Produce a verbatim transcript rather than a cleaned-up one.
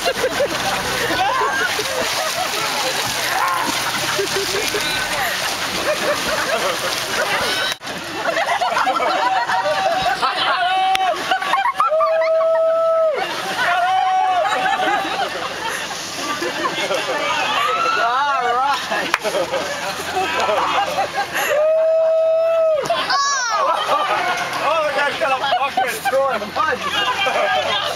Oh, the guy's got a fucking throw in the mud.